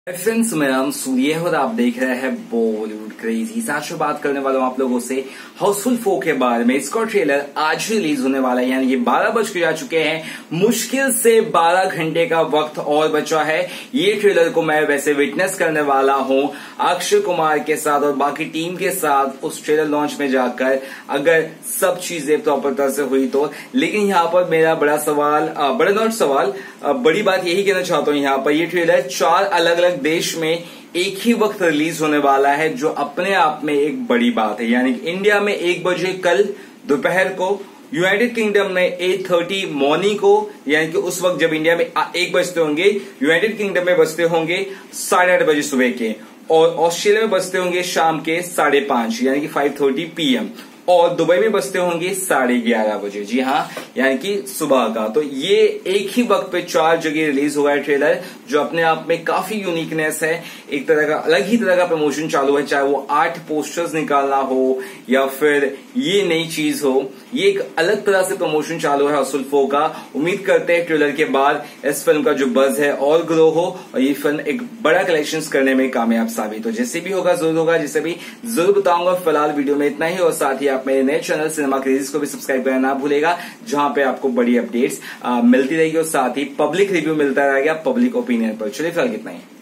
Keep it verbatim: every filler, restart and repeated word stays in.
Friends, मेरा नाम सूर्य है और आप देख रहे हैं बॉलीवुड क्रेजी। आज मैं बात करने वाला हूँ आप लोगों से हाउसफुल फोर के बारे में। इसका ट्रेलर आज रिलीज होने वाला है, यानी कि बारह बज के जा चुके हैं। मुश्किल से बारह घंटे का वक्त और बचा है। ये ट्रेलर को मैं वैसे विटनेस करने वाला हूँ अक्षय कुमार के साथ और बाकी टीम के साथ उस ट्रेलर लॉन्च में जाकर, अगर सब चीजें प्रॉपर तरह से हुई तो। लेकिन यहाँ पर मेरा बड़ा सवाल, बड़ा नॉट सवाल, बड़ी बात यही कहना चाहता हूँ। यहाँ पर ये ट्रेलर चार अलग अलग देश में एक ही वक्त रिलीज होने वाला है, जो अपने आप में एक बड़ी बात है। यानी कि इंडिया में एक बजे कल दोपहर को, यूनाइटेड किंगडम में एट थर्टी मॉर्निंग को, यानी कि उस वक्त जब इंडिया में एक बजते होंगे, यूनाइटेड किंगडम में बजते होंगे साढ़े आठ बजे सुबह के, और ऑस्ट्रेलिया में बजते होंगे शाम के साढ़े पांच यानी कि फाइव थर्टी पी एम, और दुबई में बजते होंगे साढ़े ग्यारह बजे। जी हाँ, यानी कि सुबह का। तो ये एक ही वक्त पे चार जगह रिलीज हुआ है ट्रेलर, जो अपने आप में काफी यूनिकनेस है। एक तरह का अलग ही तरह का प्रमोशन चालू है, चाहे वो आठ पोस्टर्स निकालना हो या फिर ये नई चीज हो। ये एक अलग तरह से प्रमोशन चालू है हाउसफुल फोर का। उम्मीद करते हैं ट्रेलर के बाद इस फिल्म का जो बज है और ग्रो हो और ये फिल्म एक बड़ा कलेक्शंस करने में कामयाब साबित हो। जैसे भी होगा जरूर होगा, जैसे भी जरूर बताऊंगा। फिलहाल वीडियो में इतना ही, और साथ ही आप मेरे नए चैनल सिनेमा क्रेजीज को भी सब्सक्राइब करना ना भूलेगा, जहां पे आपको बड़ी अपडेट्स मिलती रहेगी और साथ ही पब्लिक रिव्यू मिलता रहेगा पब्लिक ओपिनियन पर। चलिए फिलहाल कितना ही।